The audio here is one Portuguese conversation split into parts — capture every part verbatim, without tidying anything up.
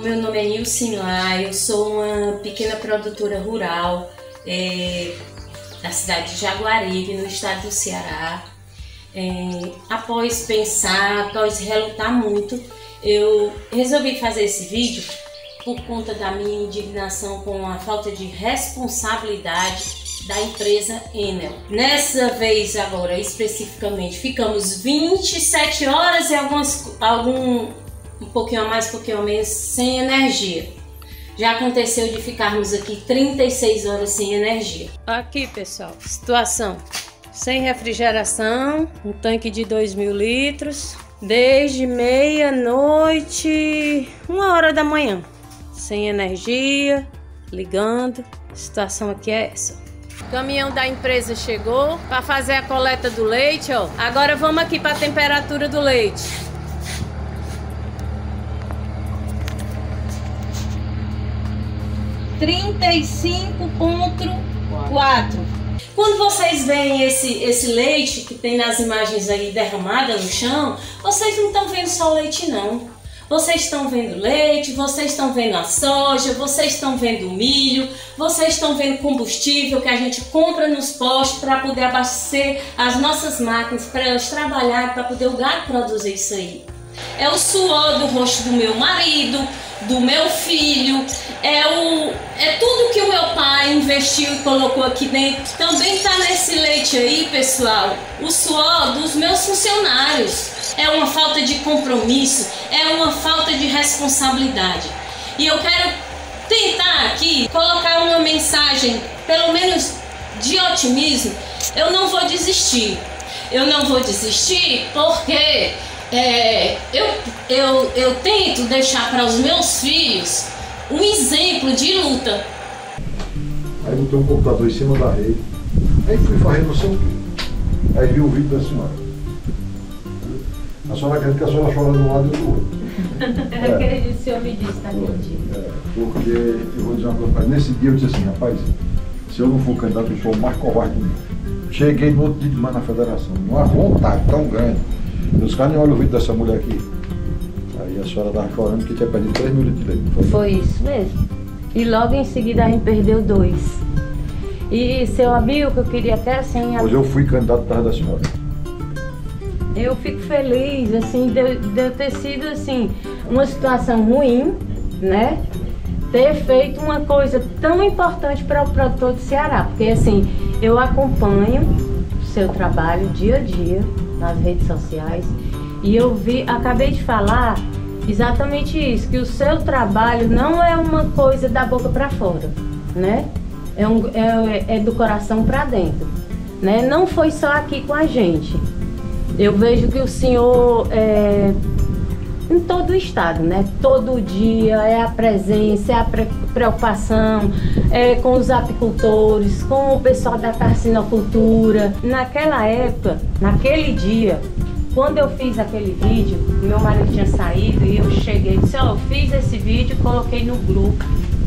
meu nome é Nilcinha, eu sou uma pequena produtora rural é, da cidade de Jaguaribe, no estado do Ceará. É, após pensar, após relutar muito, eu resolvi fazer esse vídeo por conta da minha indignação com a falta de responsabilidade da empresa Enel. Nessa vez agora, especificamente, ficamos vinte e sete horas e algumas, algum, um pouquinho a mais, um pouquinho a menos, sem energia. Já aconteceu de ficarmos aqui trinta e seis horas sem energia. Aqui, pessoal, situação. Sem refrigeração, um tanque de dois mil litros, desde meia-noite, uma hora da manhã. Sem energia, ligando, a situação aqui é essa. O caminhão da empresa chegou para fazer a coleta do leite, ó. Agora vamos aqui para a temperatura do leite. trinta e cinco ponto quatro. Quando vocês veem esse, esse leite que tem nas imagens aí derramada no chão, vocês não estão vendo só o leite não. Vocês estão vendo leite, vocês estão vendo a soja, vocês estão vendo o milho, vocês estão vendo combustível que a gente compra nos postos para poder abastecer as nossas máquinas, para elas trabalharem, para poder o gado produzir isso aí. É o suor do rosto do meu marido, do meu filho, é, o, é tudo que o meu pai investiu e colocou aqui dentro. Também está nesse leite aí, pessoal, o suor dos meus funcionários. É uma falta de compromisso, é uma falta de responsabilidade. E eu quero tentar aqui colocar uma mensagem, pelo menos de otimismo. Eu não vou desistir. Eu não vou desistir porque é, eu, eu, eu tento deixar para os meus filhos um exemplo de luta. Aí botei um computador em cima da rede, aí fui varrendo não sei o quê. Aí vi o vídeo da senhora. A senhora acredita que a senhora chora de um lado e do outro. Eu acredito que o senhor me disse naquele dia. É, porque eu vou dizer uma coisa, mas nesse dia eu disse assim, rapaz, se eu não for candidato, eu sou o mais covarde do mundo. Cheguei no outro dia de manhã na federação, uma vontade tão grande. Os caras nem olham o vídeo dessa mulher aqui. Aí a senhora estava chorando que tinha perdido três mil litros de leite. Foi? Foi isso mesmo. E logo em seguida a gente perdeu dois. E seu amigo, que eu queria até assim... Pois eu fui candidato por causa da senhora. Eu fico feliz, assim, de, de eu ter sido, assim, uma situação ruim, né? Ter feito uma coisa tão importante para o produtor do Ceará. Porque, assim, eu acompanho o seu trabalho dia a dia nas redes sociais e eu vi, acabei de falar exatamente isso, que o seu trabalho não é uma coisa da boca para fora, né? É, um, é, é do coração para dentro, né? Não foi só aqui com a gente. Eu vejo que o senhor, é, em todo o estado, né? Todo dia é a presença, é a preocupação é, com os apicultores, com o pessoal da carcinocultura. Naquela época, naquele dia, quando eu fiz aquele vídeo, meu marido tinha saído e eu cheguei e disse, ó, eu fiz esse vídeo e coloquei no grupo.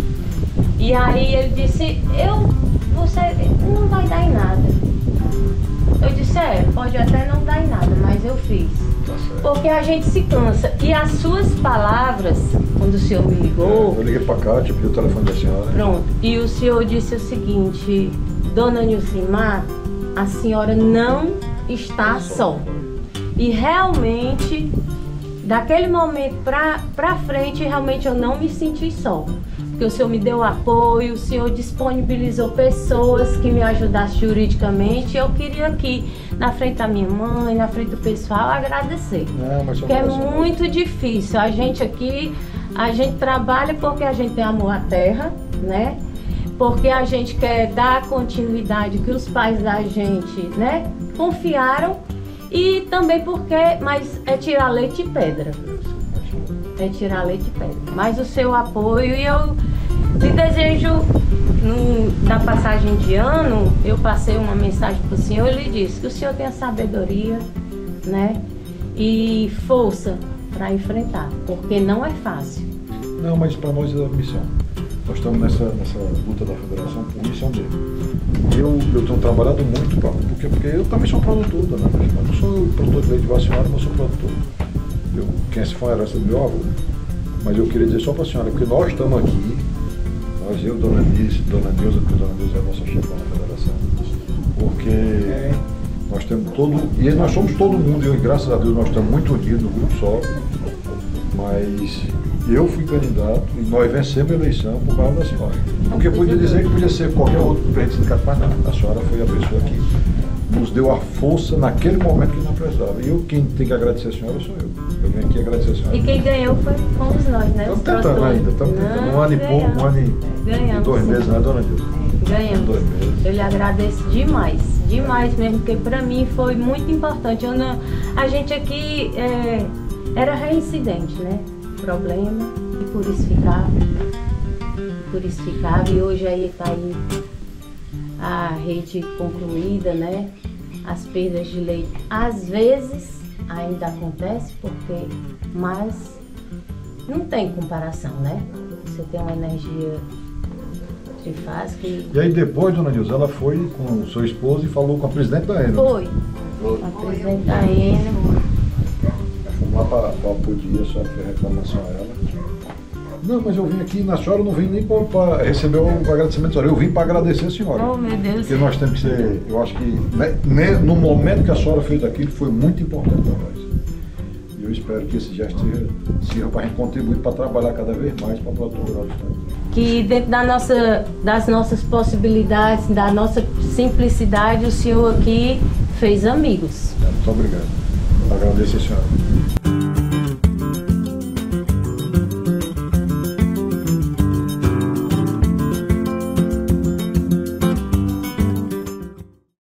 E aí ele disse, eu, você não vai dar em nada. Eu disse, é, pode até não dar em nada, mas eu fiz. Porque a gente se cansa. E as suas palavras, quando o senhor me ligou... Eu liguei pra cá, te pedi o telefone da senhora. Pronto. E o senhor disse o seguinte, dona Nilcinha, a senhora não está só. E realmente, daquele momento pra, pra frente, realmente eu não me senti só. Porque o senhor me deu apoio, o senhor disponibilizou pessoas que me ajudassem juridicamente. Eu queria aqui, na frente da minha mãe, na frente do pessoal, agradecer. Não, mas porque é muito difícil. A gente aqui, a gente trabalha porque a gente tem amor à terra, né? Porque a gente quer dar a continuidade que os pais da gente, né, confiaram. E também porque, mas é tirar leite e pedra. É tirar leite e pedra. Mas o seu apoio, e eu lhe desejo, no, na passagem de ano, eu passei uma mensagem para o senhor e lhe disse que o senhor tenha sabedoria, né, e força para enfrentar, porque não é fácil. Não, mas para nós é a missão. Nós estamos nessa, nessa luta da federação por missão mesmo. Eu, eu tenho trabalhado muito, pra, porque, porque eu também sou produtor, né? Eu não sou produtor de leite vacinado, mas sou produtor. Eu, quem se foi a herança do meu avô. Mas eu queria dizer só para a senhora, porque nós estamos aqui, nós, eu, Dona Nilce, Dona Neuza, porque Dona Neuza é a nossa chefe da federação, porque nós temos todo, e nós somos todo mundo, e graças a Deus nós estamos muito unidos no grupo só, mas eu fui candidato e nós vencemos a eleição por causa da senhora. Porque podia dizer que podia ser qualquer outro presidente do sindicato, mas não, a senhora foi a pessoa que nos deu a força naquele momento que não precisava. E eu, quem tem que agradecer a senhora sou eu. Eu venho aqui agradecer a senhora. E quem ganhou foi, fomos nós, né? Estamos tentando ainda, estamos tentando. Um ano e pouco, um ano e dois meses, né, Dona Neuza? Ganhamos. Dois meses. Eu lhe agradeço demais, demais mesmo, porque para mim foi muito importante. Eu não, a gente aqui é, era reincidente, né? Problema, e por isso ficava, por isso ficava, e hoje aí está aí a rede concluída, né? As perdas de leite às vezes ainda acontece, porque, mas não tem comparação, né? Você tem uma energia trifásica e... E aí depois, Dona Neuza, ela foi com o seu esposo e falou com a presidente da Enel. Foi, a presidente da Enel. Fomos lá para Podia, a senhora fez reclamação a ela. Não, mas eu vim aqui, na senhora eu não vim nem para receber o agradecimento da senhora, eu vim para agradecer a senhora. Oh, meu Deus. Porque nós temos que ser, eu acho que né, no momento que a senhora fez aquilo foi muito importante para nós. E eu espero que esse gesto sirva para a gente contribuir para trabalhar cada vez mais para o produtor rural do estado. Que dentro da nossa, das nossas possibilidades, da nossa simplicidade, o senhor aqui fez amigos. Muito obrigado. Agradeço a senhora.